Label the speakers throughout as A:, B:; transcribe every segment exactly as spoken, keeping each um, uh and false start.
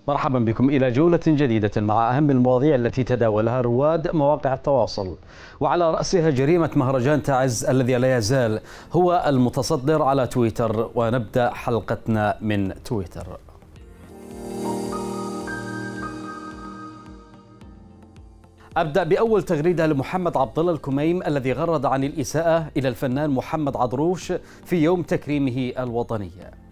A: مرحبا بكم إلى جولة جديدة مع أهم المواضيع التي تداولها رواد مواقع التواصل، وعلى رأسها جريمة مهرجان تعز الذي لا يزال هو المتصدر على تويتر. ونبدأ حلقتنا من تويتر. أبدأ بأول تغريدة لمحمد عبد الله الكميم الذي غرد عن الإساءة إلى الفنان محمد عدروش في يوم تكريمه الوطني.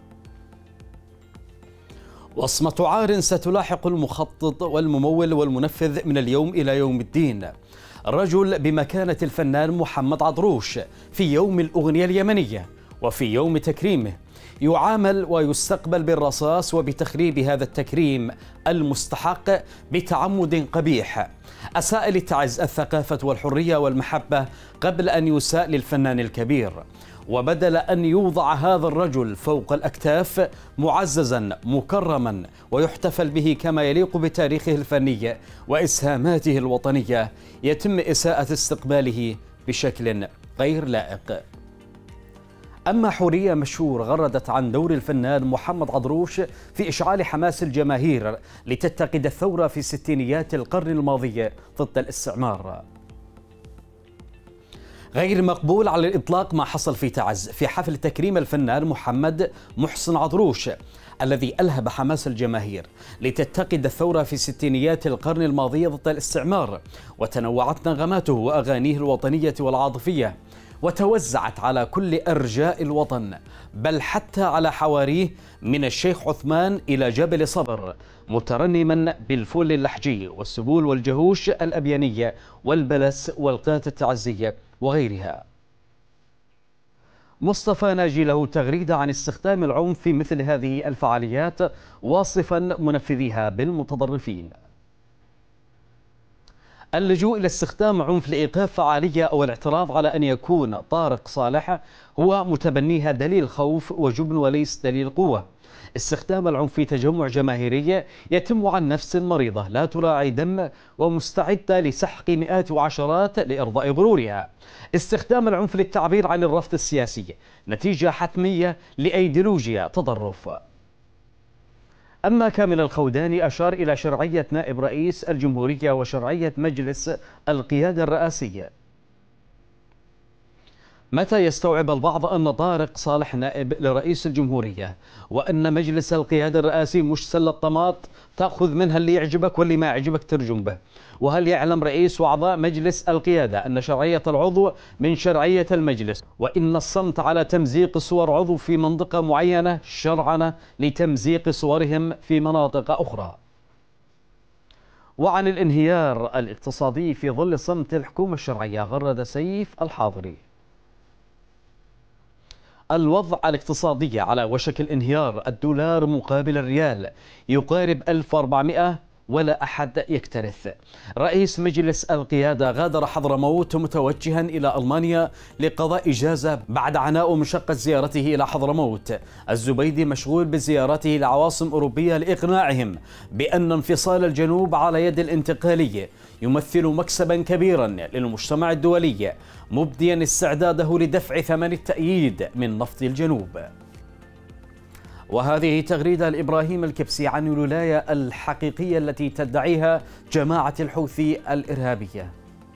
A: وصمة عار ستلاحق المخطط والممول والمنفذ من اليوم إلى يوم الدين. رجل بمكانة الفنان محمد عدروش في يوم الأغنية اليمنية وفي يوم تكريمه يعامل ويستقبل بالرصاص وبتخريب هذا التكريم المستحق بتعمد قبيح. أساء لتعز الثقافة والحرية والمحبة قبل أن يساء للفنان الكبير، وبدل أن يوضع هذا الرجل فوق الأكتاف معززا مكرما ويحتفل به كما يليق بتاريخه الفني وإسهاماته الوطنية، يتم إساءة استقباله بشكل غير لائق. أما حورية مشهور غردت عن دور الفنان محمد عدروش في إشعال حماس الجماهير لتتقد الثورة في ستينيات القرن الماضي ضد الاستعمار. غير مقبول على الإطلاق ما حصل في تعز في حفل تكريم الفنان محمد محسن عدروش الذي ألهب حماس الجماهير لتتقد الثورة في ستينيات القرن الماضي ضد الاستعمار، وتنوعت نغماته وأغانيه الوطنية والعاطفية وتوزعت على كل أرجاء الوطن، بل حتى على حواريه من الشيخ عثمان إلى جبل صبر، مترنما بالفول اللحجي والسبول والجهوش الأبيانية والبلس والقات التعزية وغيرها. مصطفى ناجي له تغريدة عن استخدام العنف في مثل هذه الفعاليات، واصفا منفذيها بالمتطرفين. اللجوء إلى استخدام عنف لإيقاف فعالية أو الاعتراض على أن يكون طارق صالح هو متبنيها دليل خوف وجبن وليس دليل قوة. استخدام العنف في تجمع جماهيري يتم عن نفس مريضة لا تراعي دم ومستعدة لسحق مئات وعشرات لإرضاء غرورها. استخدام العنف للتعبير عن الرفض السياسي نتيجة حتمية لأيديولوجيا تطرف. أما كامل الخوداني أشار إلى شرعية نائب رئيس الجمهورية وشرعية مجلس القيادة الرئاسية. متى يستوعب البعض أن طارق صالح نائب لرئيس الجمهورية وأن مجلس القيادة الرئاسي مش سلة طماط تأخذ منها اللي يعجبك واللي ما يعجبك ترجم به؟ وهل يعلم رئيس وأعضاء مجلس القيادة أن شرعية العضو من شرعية المجلس، وإن الصمت على تمزيق صور عضو في منطقة معينة شرعنة لتمزيق صورهم في مناطق أخرى؟ وعن الانهيار الاقتصادي في ظل صمت الحكومة الشرعية غرد سيف الحاضري. الوضع الاقتصادي على وشك الانهيار، الدولار مقابل الريال يقارب ألف وأربعمئة ولا أحد يكترث. رئيس مجلس القيادة غادر حضرموت متوجها إلى ألمانيا لقضاء إجازة بعد عناء ومشقة زيارته إلى حضرموت. الزبيدي مشغول بزيارته لعواصم أوروبية لإقناعهم بأن انفصال الجنوب على يد الانتقالية يمثل مكسبا كبيرا للمجتمع الدولي، مبديا استعداده لدفع ثمن التأييد من نفط الجنوب. وهذه تغريدة لإبراهيم الكبسي عن الولاية الحقيقية التي تدعيها جماعة الحوثي الإرهابية.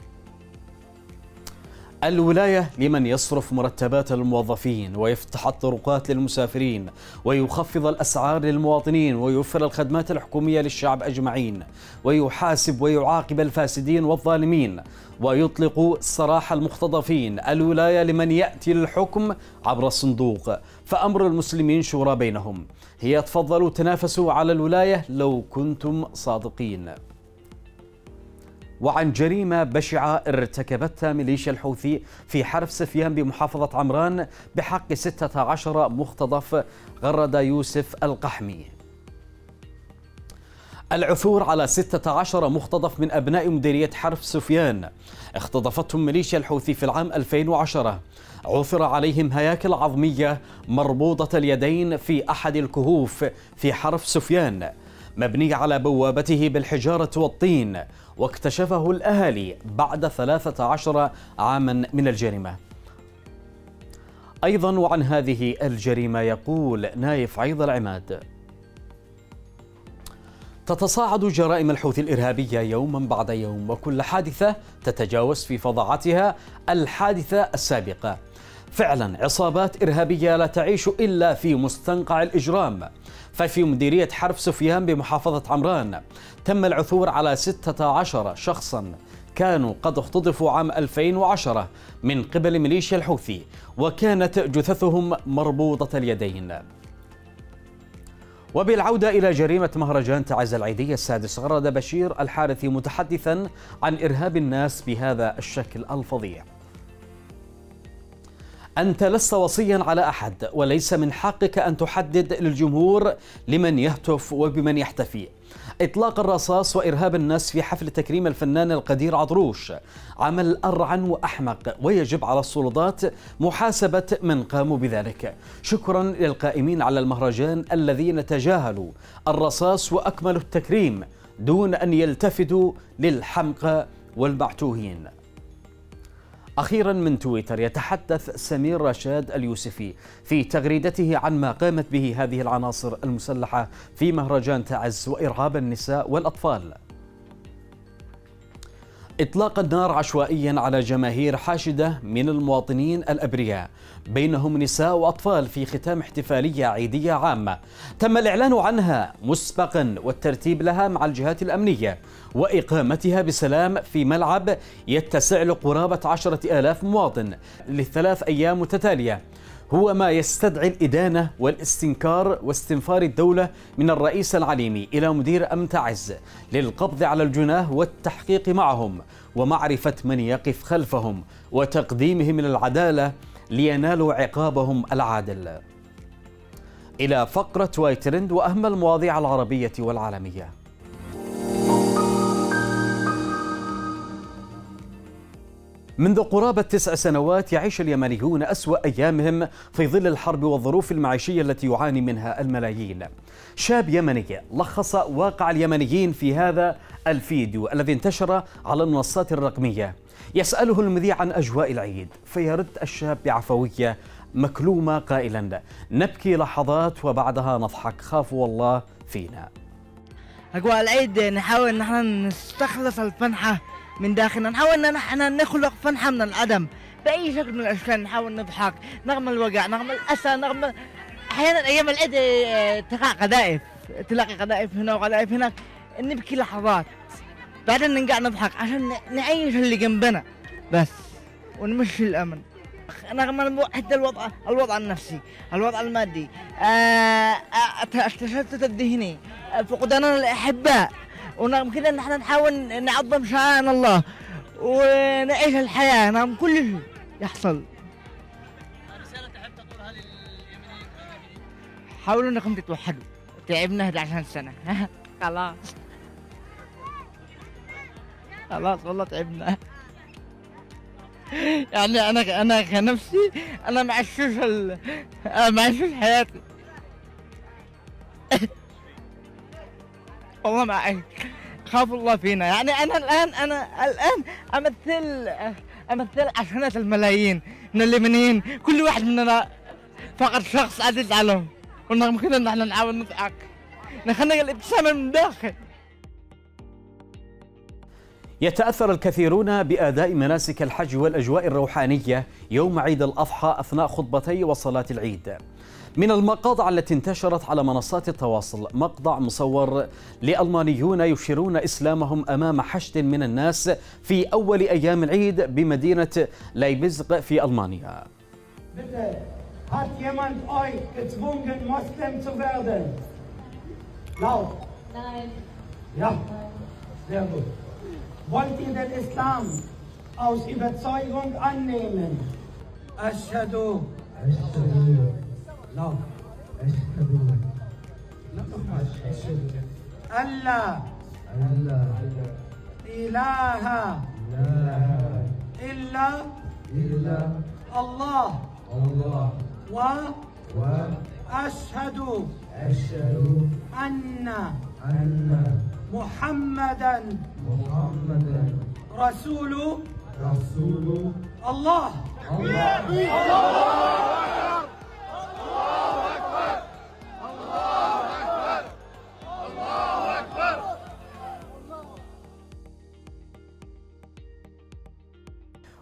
A: الولاية لمن يصرف مرتبات الموظفين ويفتح الطرقات للمسافرين ويخفض الأسعار للمواطنين ويوفر الخدمات الحكومية للشعب أجمعين ويحاسب ويعاقب الفاسدين والظالمين ويطلق سراح المختطفين. الولاية لمن يأتي للحكم عبر الصندوق، فأمر المسلمين شورى بينهم. هي تفضلوا تنافسوا على الولاية لو كنتم صادقين. وعن جريمة بشعة ارتكبتها ميليشيا الحوثي في حرف سفيان بمحافظة عمران بحق ستة عشر مختطف غرد يوسف القحمي. العثور على ستة عشر مختطف من أبناء مديرية حرف سفيان اختطفتهم ميليشيا الحوثي في العام ألفين وعشرة. عثر عليهم هياكل عظمية مربوطة اليدين في أحد الكهوف في حرف سفيان مبني على بوابته بالحجارة والطين، واكتشفه الأهالي بعد ثلاثة عشر عاما من الجريمة. أيضا وعن هذه الجريمة يقول نايف عيض العماد: تتصاعد جرائم الحوثي الإرهابية يوما بعد يوم، وكل حادثة تتجاوز في فظاعتها الحادثة السابقة. فعلا عصابات إرهابية لا تعيش إلا في مستنقع الإجرام. ففي مديرية حرف سفيان بمحافظة عمران تم العثور على ستة عشر شخصا كانوا قد اختطفوا عام ألفين وعشرة من قبل ميليشيا الحوثي، وكانت جثثهم مربوطة اليدين. وبالعودة إلى جريمة مهرجان تعز العيدية السادس، غرد بشير الحارثي متحدثا عن إرهاب الناس بهذا الشكل الفظيع: أنت لست وصيا على أحد، وليس من حقك أن تحدد للجمهور لمن يهتف وبمن يحتفي. إطلاق الرصاص وإرهاب الناس في حفل تكريم الفنان القدير عطروش عمل أرعن وأحمق، ويجب على السلطات محاسبة من قاموا بذلك. شكرا للقائمين على المهرجان الذين تجاهلوا الرصاص وأكملوا التكريم دون أن يلتفتوا للحمقى والمعتوهين. أخيرا من تويتر، يتحدث سمير رشاد اليوسفي في تغريدته عن ما قامت به هذه العناصر المسلحة في مهرجان تعز وإرهاب النساء والأطفال. إطلاق النار عشوائيا على جماهير حاشدة من المواطنين الأبرياء بينهم نساء وأطفال في ختام احتفالية عيدية عامة تم الإعلان عنها مسبقا والترتيب لها مع الجهات الأمنية وإقامتها بسلام في ملعب يتسع لقرابة عشرة آلاف مواطن لثلاث أيام متتالية، هو ما يستدعي الإدانة والاستنكار واستنفار الدولة من الرئيس العليمي إلى مدير أمن تعز للقبض على الجناه والتحقيق معهم ومعرفة من يقف خلفهم وتقديمهم للعدالة لينالوا عقابهم العادل. إلى فقرة وايترند وأهم المواضيع العربية والعالمية. منذ قرابة تسع سنوات يعيش اليمنيون أسوأ أيامهم في ظل الحرب والظروف المعيشية التي يعاني منها الملايين. شاب يمني لخص واقع اليمنيين في هذا الفيديو الذي انتشر على المنصات الرقمية. يسأله المذيع عن أجواء العيد، فيرد الشاب بعفوية مكلومة قائلا: نبكي لحظات وبعدها نضحك، خافوا الله فينا.
B: أجواء العيد نحاول ان احنا نستخلص الفنحة من داخلنا، نحاول ان احنا نخلق فنحة من العدم بأي شكل من الأشكال، نحاول نضحك نغم الوجع نغم الأسى نغم. أحيانا أيام العيد تقع قذائف، تلاقي قذائف هنا وقذائف هناك، نبكي لحظات بعدين نرجع نضحك عشان نعيش اللي جنبنا بس ونمشي الأمن. نغم حتى الوضع الوضع النفسي، الوضع المادي، التشتت الذهني، فقداننا الأحباء، ونغم كذا ان احنا نحاول نعظم شعائر الله ونعيش الحياة. نعم كل شيء يحصل.
C: رسالة تحب تقولها لليمنيين؟
B: حاولوا انكم تتوحدوا، تعبنا أحد عشر سنة خلاص خلاص والله تعبنا. يعني انا انا كنفسي انا معشوش ال... معشوش حياتي والله معي، خافوا الله فينا. يعني انا الان انا الان امثل امثل عشرات الملايين من اليمنيين، كل واحد مننا فقد شخص عزيز عليهم، ورغم كذا نحن نحاول نضحك نخلق الابتسامه من الداخل.
A: يتأثر الكثيرون بأداء مناسك الحج والأجواء الروحانية يوم عيد الأضحى أثناء خطبتي وصلاة العيد. من المقاطع التي انتشرت على منصات التواصل مقطع مصور لألمانيون يشيرون إسلامهم أمام حشد من الناس في أول أيام العيد بمدينة لايبزغ في ألمانيا.
D: Hat jemand euch gezwungen, Moslem zu werden? Laut. Nein. Ja, sehr gut. Wollt ihr den Islam aus Überzeugung annehmen? Ashhadu. Ashhadu. Laut. Ashhadu. Nochmal. Ashhadu. Allah. Allah. Ilaha. Illa. Illa. Allah. Allah. Wa. Wa. Ashhadu. Ashhadu. Anna. Anna. محمدا محمدا رسول رسول الله. الله الله أكبر الله أكبر الله أكبر.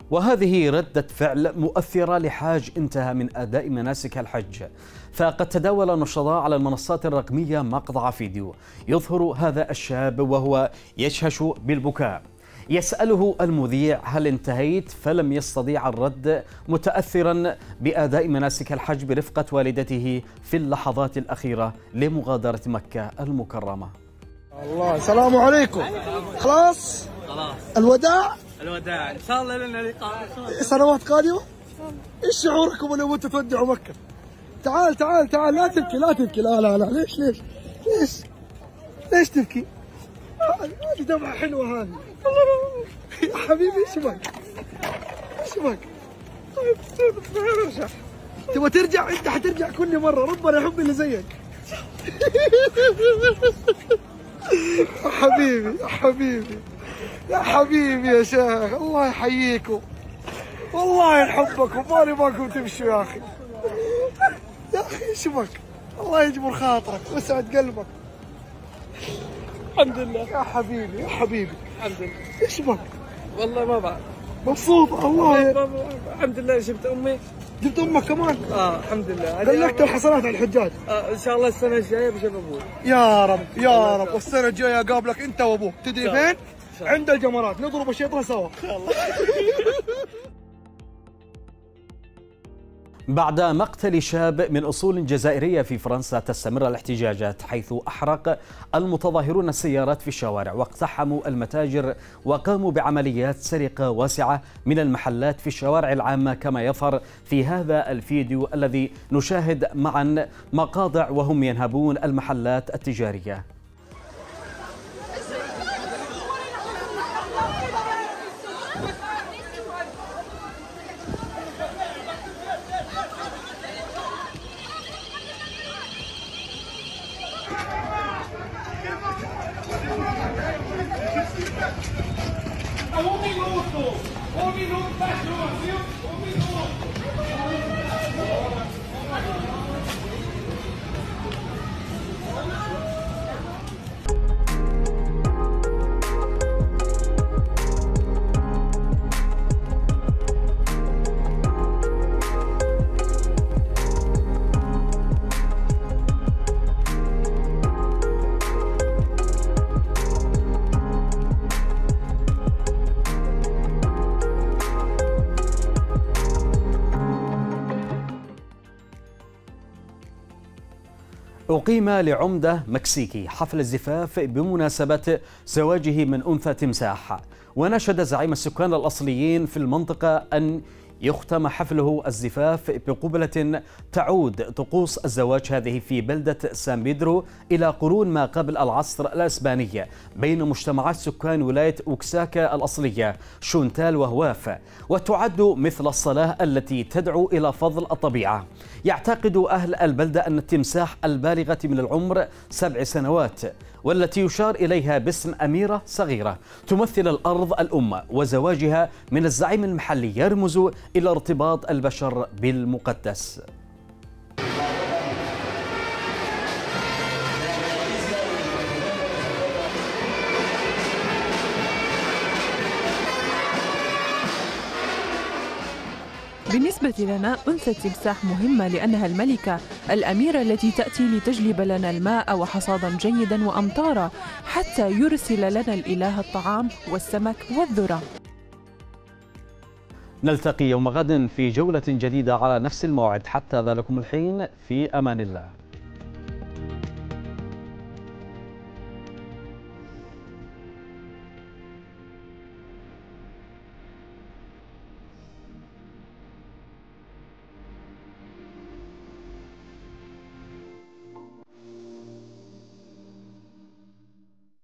A: وهذه ردة فعل مؤثرة لحاج انتهى من أداء مناسك الحج، فقد تداول النشطاء على المنصات الرقمية مقطع فيديو يظهر هذا الشاب وهو يشهش بالبكاء. يسأله المذيع: هل انتهيت؟ فلم يستطيع الرد، متأثرا بأداء مناسك الحج برفقة والدته في اللحظات الأخيرة لمغادرة مكة المكرمة.
E: الله، السلام عليكم. خلاص
C: خلاص
E: الوداع
C: الوداع ان شاء الله لنا لقاء
E: سنوات قادمة. ايش شعوركم لما انتم تودعوا مكة؟ تعال تعال تعال، لا تبكي لا تبكي، لا لا لا، ليش ليش ليش ليش تبكي؟ هذه دمعة حلوة هذه. يا حبيبي ايش بك؟ ايش بك؟ ارجع. تبغى ترجع؟ انت حترجع كل مرة، ربنا يحب اللي زيك. يا حبيبي يا حبيبي يا حبيبي يا شيخ، الله يحييكم، والله يحبكم، ماني باكم تمشوا يا اخي. يا اخي ايش بك؟ الله يجبر خاطرك ويسعد قلبك.
C: الحمد لله
E: يا حبيبي يا حبيبي.
C: الحمد لله.
E: ايش بك؟
C: والله ما بعرف.
E: مبسوط الله.
C: الحمد لله. جبت امي.
E: جبت امك كمان؟
C: اه الحمد لله.
E: بلغت الحسنات على الحجاج.
C: آه ان شاء الله السنه الجايه بجيب ابوي.
E: يا رب يا رب، والسنه الجايه اقابلك انت وابوك. تدري فين؟ عند الجمرات، نضرب الشيطان سوا.
A: بعد مقتل شاب من أصول جزائرية في فرنسا، تستمر الاحتجاجات، حيث أحرق المتظاهرون السيارات في الشوارع واقتحموا المتاجر وقاموا بعمليات سرقة واسعة من المحلات في الشوارع العامة، كما يظهر في هذا الفيديو الذي نشاهد معا مقاطع وهم ينهبون المحلات التجارية.
F: Um minuto! Um minuto da chuva, viu? Um minuto!
A: أقيم لعمدة مكسيكي حفل الزفاف بمناسبة زواجه من أنثى تمساح، وناشد زعيم السكان الأصليين في المنطقة أن يختم حفله الزفاف بقبلة تعود طقوس الزواج هذه في بلدة سان بيدرو إلى قرون ما قبل العصر الأسباني بين مجتمعات سكان ولاية أوكساكا الأصلية شونتال وهواف، وتعد مثل الصلاة التي تدعو إلى فضل الطبيعة. يعتقد أهل البلدة أن التمساح البالغة من العمر سبع سنوات والتي يشار إليها باسم أميرة صغيرة تمثل الأرض الأم، وزواجها من الزعيم المحلي يرمز إلى ارتباط البشر بالمقدس.
G: بالنسبة لنا أنثى التمساح مهمة لأنها الملكة الأميرة التي تأتي لتجلب لنا الماء وحصادا جيدا وأمطارا حتى يرسل لنا الإله الطعام والسمك والذرة.
A: نلتقي يوم غد في جولة جديدة على نفس الموعد، حتى ذلكم الحين في أمان الله.